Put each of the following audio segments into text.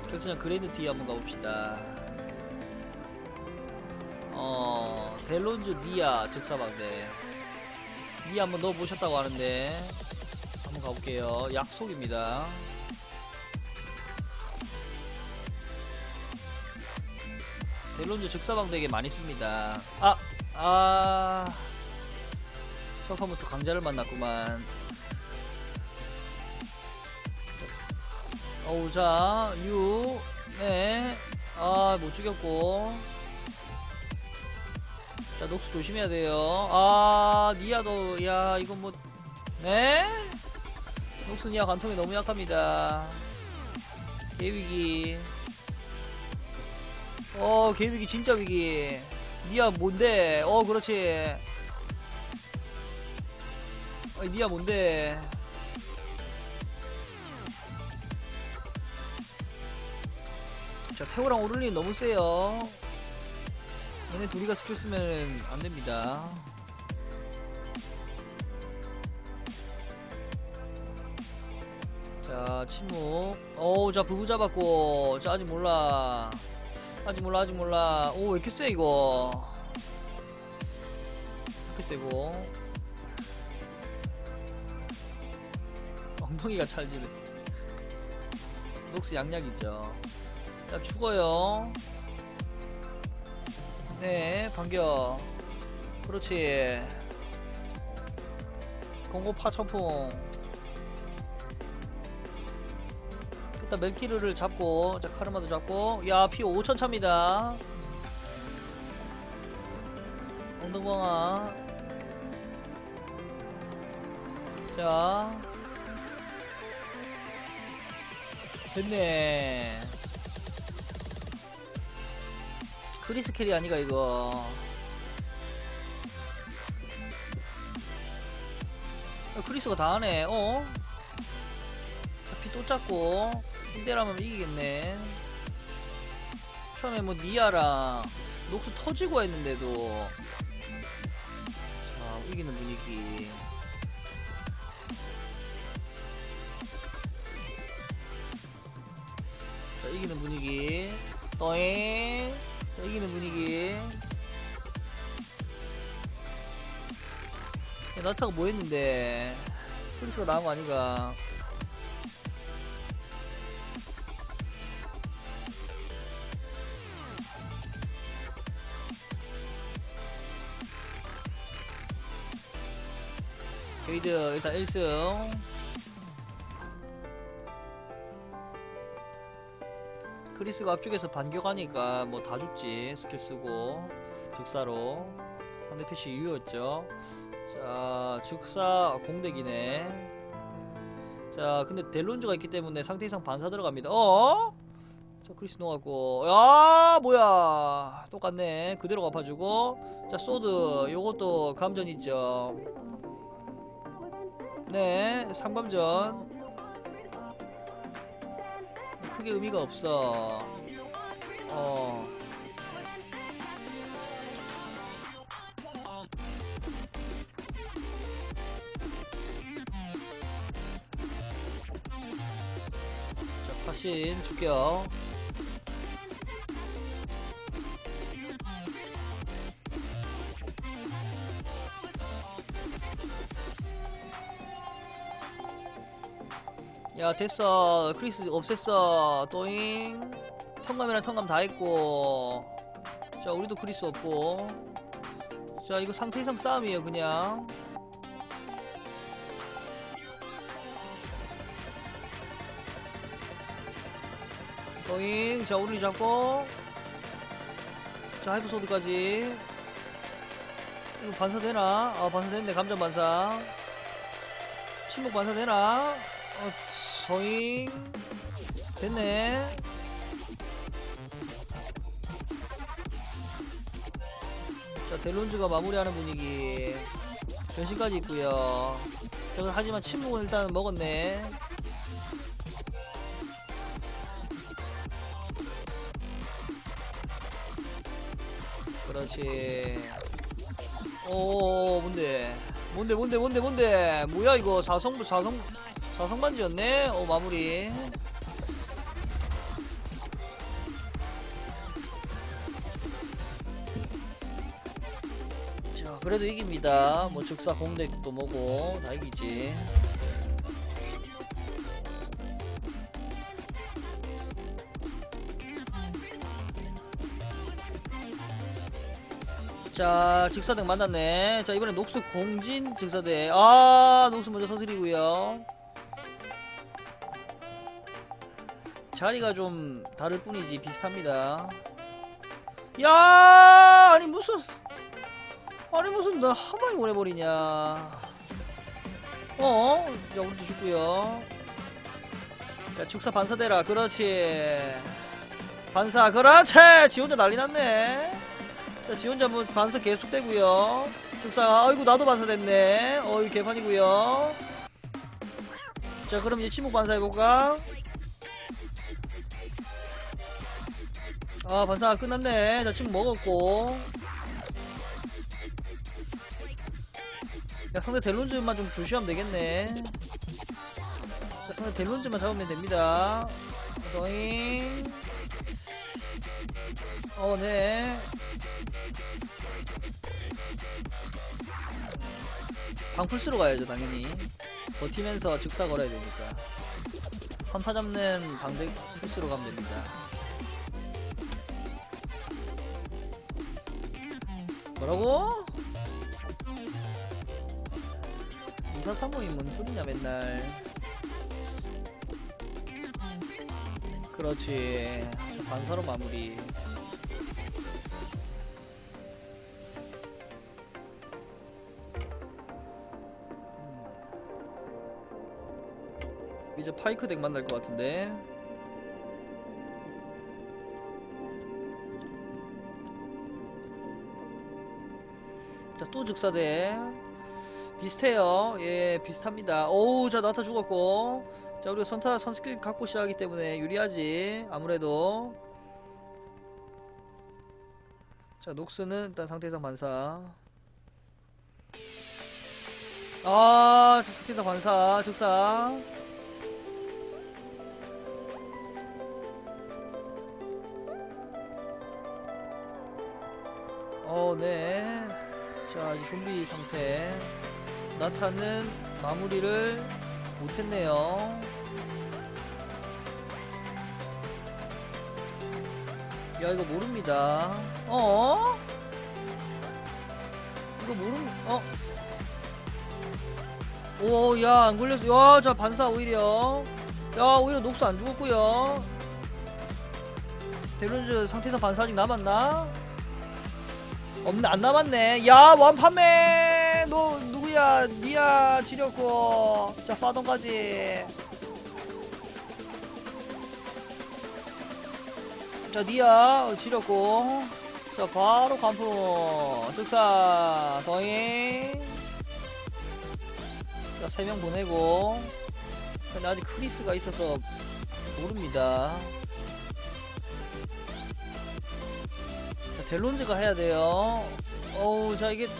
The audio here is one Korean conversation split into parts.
결투장 그랜드 D 한번 가봅시다. 델론즈 니아 즉사방대 니 한번 넣어보셨다고 하는데 한번 가볼게요. 약속입니다. 델론즈 즉사방대에게 많이 씁니다. 첫판부터 강자를 만났구만. 자, 네. 못 죽였고. 자, 녹수 조심해야 돼요. 니아도, 야, 이건 뭐, 네? 녹수 니아 관통이 너무 약합니다. 개위기. 개위기, 진짜 위기. 니아 뭔데? 그렇지. 니아 뭔데? 자, 태호랑 오를린 너무 세요. 얘네 둘이가 스킬 쓰면 안됩니다. 자, 침묵. 자, 부부 잡았고. 자, 아직 몰라. 아직 몰라. 왜 이렇게 세, 이거. 이렇게 세고. 엉덩이가 찰지네. 녹스 양약이죠. 자, 죽어요. 네, 반겨. 그렇지. 공고파 천풍. 일단 멜키르를 잡고, 자, 카르마도 잡고. 야, 피 5천 차입니다. 엉덩방아. 자, 됐네. 크리스 캐리 아니가 이거. 크리스가 다 하네. 피 또 짰고 1대라면 이기겠네. 처음에 뭐 니아랑 녹수 터지고 했는데도 자, 이기는 분위기. 자, 이기는 분위기. 또잉. 자, 이기는 분위기. 야, 나타가 뭐 했는데 크리스가 나은 거 아닌가. 게이드 일단 1승. 크리스가 앞쪽에서 반격하니까 뭐 다 죽지. 스킬 쓰고 즉사로. 상대 패시 유효였죠. 자, 즉사 공대기네. 자, 근데 델론즈가 있기 때문에 상태 이상 반사 들어갑니다. 자, 크리스 녹았고. 야, 뭐야. 똑같네. 그대로 갚아주고. 자, 소드 요것도 감전 있죠. 네, 3감전. 크게 의미가 없어. 자, 사신 죽여. 야, 됐어. 크리스 없앴어. 또잉. 턴감이랑 턴감 다 했고. 자, 우리도 크리스 없고. 자, 이거 상태 이상 싸움이에요 그냥. 또잉. 자, 우리 잡고. 자, 하이퍼소드까지. 이거 반사되나? 반사됐네. 감전 반사. 침묵 반사되나? 소잉. 됐네. 자, 델론즈가 마무리하는 분위기. 변신까지 있고요. 자, 하지만 침묵은 일단 먹었네. 그렇지. 뭔데. 뭐야 이거. 사성반지였네. 마무리. 그래도 이깁니다. 뭐 즉사 공대도 뭐고 다 이기지. 자, 즉사덱 만났네. 자, 이번엔 녹수 공진 즉사덱. 아, 녹수 먼저 서스리고요. 자리가 좀 다를 뿐이지 비슷합니다. 야, 아니 무슨 나 한방에 보내버리냐. 자, 우리도 죽고요. 자, 즉사 반사대라. 그렇지. 반사. 그렇지. 지 혼자 난리 났네. 자, 지 혼자 뭐 반사 계속되고요. 즉사. 아이고, 나도 반사됐네. 어이, 개판이고요. 자, 그럼 이제 침묵 반사해볼까? 아, 반사가 끝났네. 자, 침묵 먹었고. 야, 상대 델론즈만 좀 조심하면 되겠네. 자, 상대 델론즈만 잡으면 됩니다. 도잉. 네. 방풀스로 가야죠, 당연히. 버티면서 즉사 걸어야 되니까. 선타 잡는 방대 풀스로 가면 됩니다. 뭐라고? 2435이 뭔 소리냐 맨날. 그렇지. 반사로 마무리. 이제 파이크 덱 만날 것 같은데. 자, 또 즉사대 비슷해요. 예, 비슷합니다. 오우, 자, 나타 죽었고. 자, 우리가 선스킬 갖고 시작하기 때문에 유리하지 아무래도. 자, 녹스는 일단 상태상 반사. 아, 자, 상태상 반사 즉사. 네. 자, 이 좀비 상태. 나타는 마무리를 못했네요. 야, 이거 모릅니다. 이거 오, 야, 안 걸렸어. 야, 자, 반사 오히려. 야, 오히려 녹수 안 죽었고요. 델론즈 상태에서 반사 아직 남았나? 없네, 안 남았네. 야, 완판매. 너 누구야? 니야 지렸고. 자, 파동까지. 자, 니야 지렸고. 자, 바로 관풍 즉사 더잉. 자, 3명 보내고. 근데 아직 크리스가 있어서 모릅니다. 자, 델론즈가 해야 돼요. 어우, 자, 이게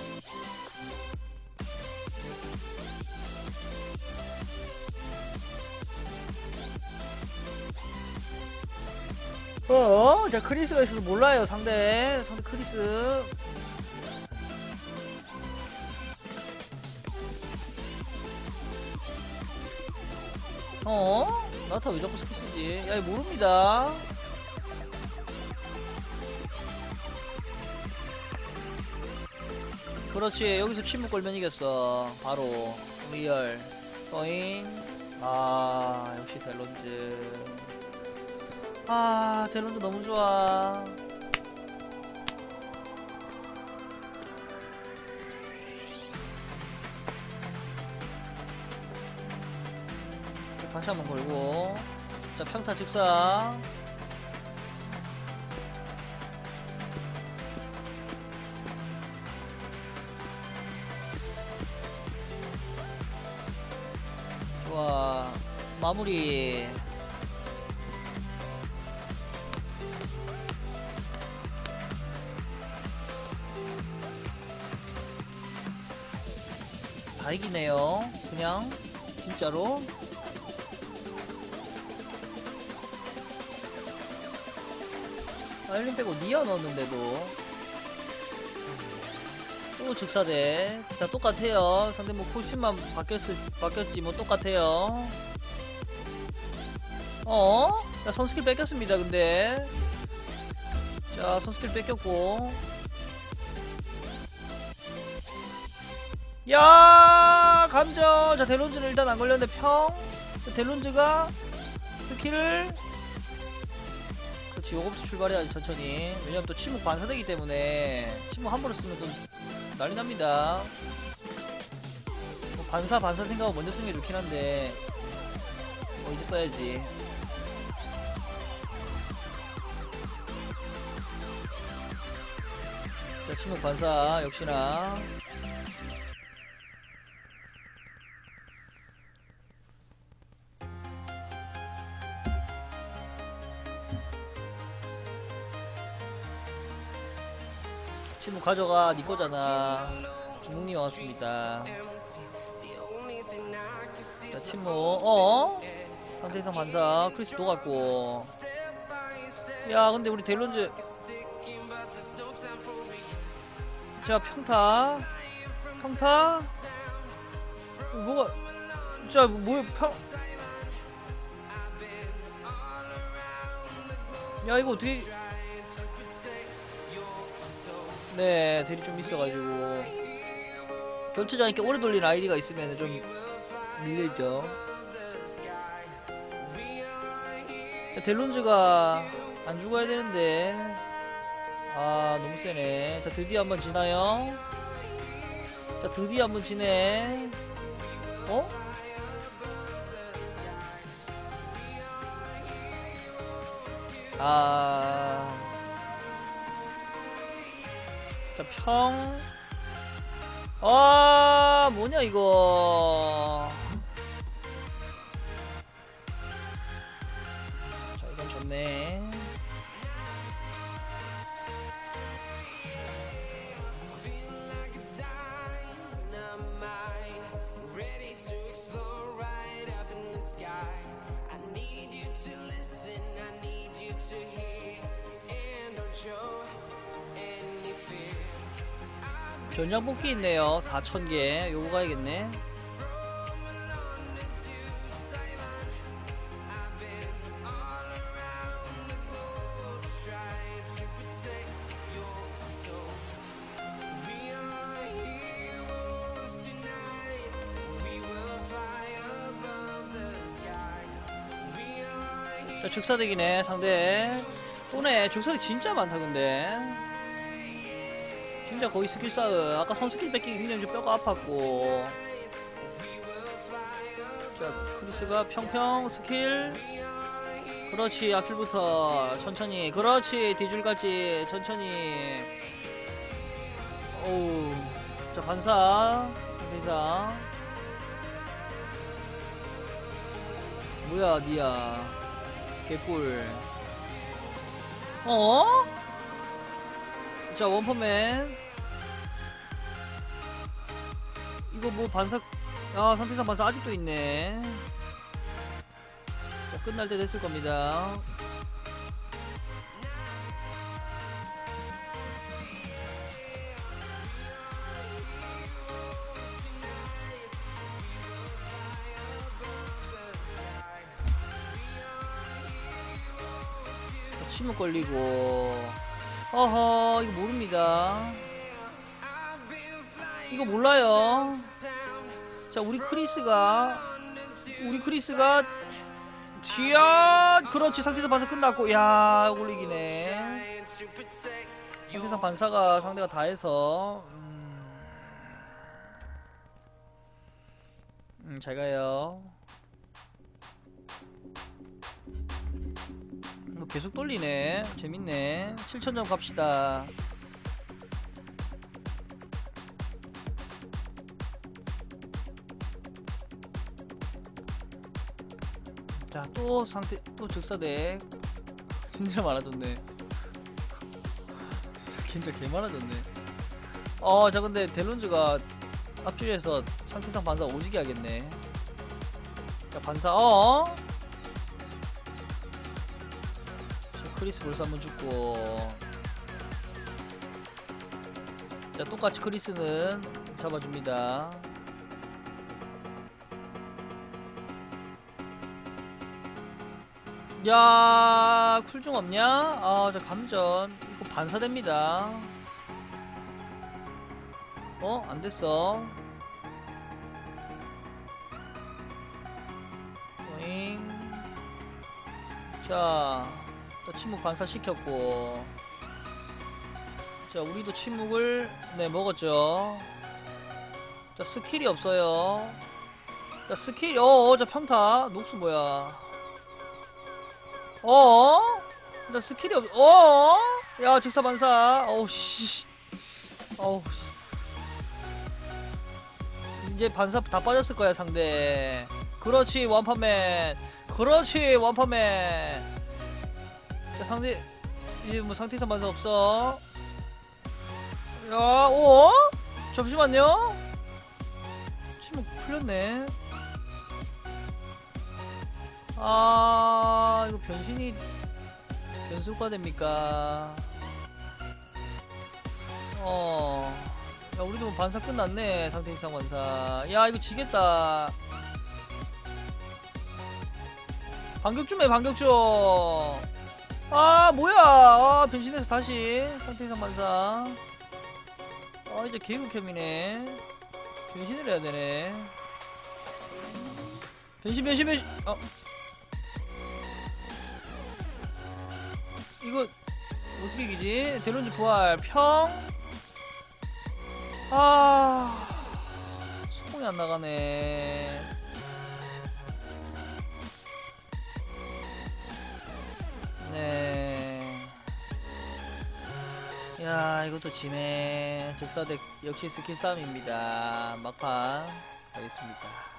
자, 크리스가 있어서 몰라요. 상대 크리스. 나타 왜 자꾸 스킬 쓰지? 야, 이거 모릅니다. 그렇지. 여기서 침묵 걸면 이겼어. 바로 리얼 떠잉. 아, 역시 델론즈. 아, 델론즈 너무 좋아. 다시 한번 걸고. 자, 평타 즉사. 좋아. 마무리. 다 이기네요. 그냥 진짜로. 아일린 빼고 니아 넣었는데도. 또 즉사대. 자, 똑같아요. 상대 뭐 코스튬만 바뀌었지 뭐 똑같아요. 자, 선스킬 뺏겼습니다. 근데 자, 선스킬 뺏겼고, 야, 감정. 자, 델론즈는 일단 안 걸렸는데 평. 델론즈가 스킬을, 그렇지, 요거부터 출발해야지 천천히. 왜냐면 또 침묵 반사되기 때문에 침묵 한 번을 쓰면 또 난리 납니다. 뭐 반사 생각하고 먼저 쓰는 게 좋긴 한데 뭐 이제 써야지. 자, 침묵 반사 역시나. 침묵 가져가, 니 거잖아. 중국님 왔습니다. 자, 침묵. 상태 이상 반사. 크리스 녹았고. 야, 근데 우리 델론즈. 자, 평타. 뭐가. 자, 뭐야, 야, 이거 어떻게. 네, 대리 좀 있어가지고 결투장 이렇게 오래 돌리는 아이디가 있으면 좀 밀려있죠. 델론즈가 안 죽어야 되는데, 아, 너무 세네. 자, 드디어 한번 지나요. 자, 드디어 한번 지네. 자, 평. 뭐냐 이거. 자, 이건 좋네. 전장 뽑기 있네요. 4000개. 요거 가야겠네. 자, 즉사덱이네 상대. 또네. 즉사덱 진짜 많다 근데. 진짜 거의 스킬 싸움. 아까 선스킬 뺏기기 굉장히 좀 뼈가 아팠고. 자, 크리스가 평평 스킬. 그렇지, 앞줄부터 천천히. 그렇지, 뒤줄까지 천천히. 오우. 자, 반사. 반사. 뭐야, 니야. 개꿀. 자, 원펀맨. 이거 뭐 반사. 선택상 반사 아직도 있네. 자, 끝날 때 됐을 겁니다. 침묵 걸리고. 어허, 이거 모릅니다. 이거 몰라요. 자, 우리 크리스가 뒤야. 그렇지, 상태상 반사 끝났고. 야, 올리기네. 상태상 반사가 상대가 다 해서. 잘 가요. 이거 계속 돌리네. 재밌네. 7000점 갑시다. 자, 또 상태, 또 즉사덱. 진짜 많아졌네. 진짜 개 많아졌네. 자, 근데 델론즈가 앞줄에서 상태상 반사 오지게 하겠네. 자, 반사. 크리스 벌써 한번 죽고. 자, 똑같이 크리스는 잡아줍니다. 야, 쿨중 없냐? 아, 저 감전 이거 반사됩니다. 안 됐어. 오잉. 자, 또 침묵 반사시켰고. 자, 우리도 침묵을 먹었죠. 자, 스킬이 없어요. 자, 스킬 저 평타 녹수 뭐야. 나 스킬이 야, 즉사 반사. 씨. 이제 반사 다 빠졌을 거야, 상대. 그렇지, 원펀맨. 그렇지, 원펀맨. 자, 상대 이제 뭐 상태 이상 반사 없어. 야, 잠시만요. 침묵 풀렸네. 이거 변신이 변수가 됩니까? 야, 우리도 뭐 반사 끝났네. 상태 이상 반사. 야, 이거 지겠다. 반격 좀 해, 반격 좀. 뭐야. 변신해서 다시 상태 이상 반사. 이제 개극혐이네. 변신을 해야 되네. 변신. 이거 어떻게 이기지? 데론즈 부활 평. 소공이 안 나가네. 네. 야, 이것도 지네. 즉사덱 역시 스킬 싸움입니다. 막판 가겠습니다.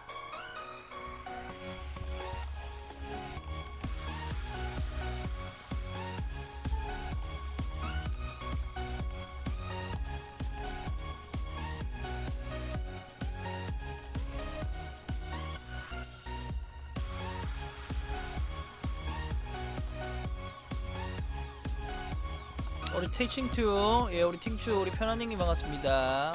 우리 테이칭투, 우리 팅추, 우리 편안님이 반갑습니다.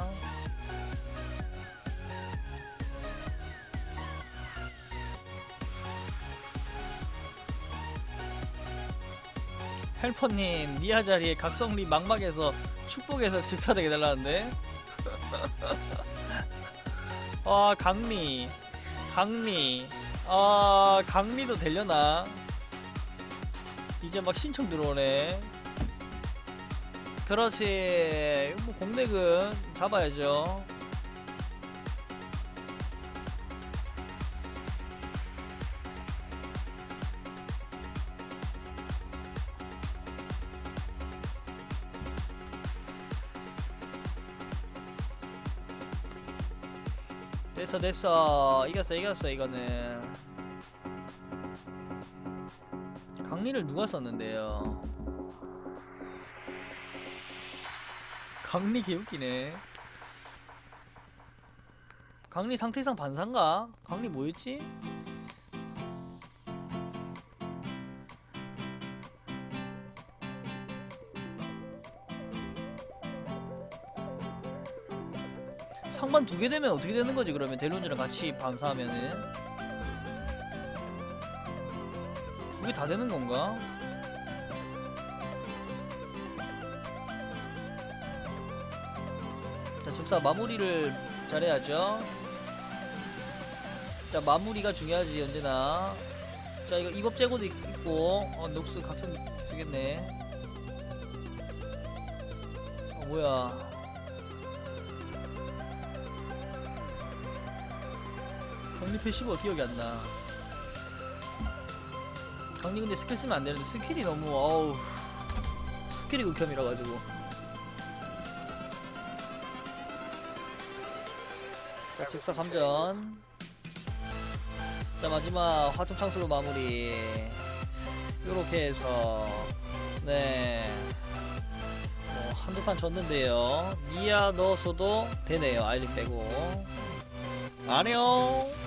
헬퍼님, 니아 자리에 각성리 망막에서 축복해서 즉사되게 달라는데. 강리, 강리도 되려나? 이제 막 신청 들어오네. 그렇지. 뭐 공백은 잡아야죠. 됐어. 이겼어 이거는. 강리를 누가 썼는데요? 강리 개웃기네. 강리 상태상 반사인가? 강리 뭐였지? 상반 2개 되면 어떻게 되는 거지? 그러면 델론즈랑 같이 반사하면은 2개 다 되는 건가? 자, 즉사 마무리를 잘해야죠. 자, 마무리가 중요하지 언제나. 자, 이거 이법 제고도 있고 녹스 각성 쓰겠네. 뭐야. 강리 패시브가 기억이 안 나. 강리 근데 스킬 쓰면 안 되는데 스킬이 너무 스킬이 극혐이라 가지고. 자, 즉사 감전. 자, 마지막 화점 창수로 마무리. 요렇게 해서 네, 한두 판 졌는데요. 니아 넣어서도 되네요. 아일린 빼고. 안녕.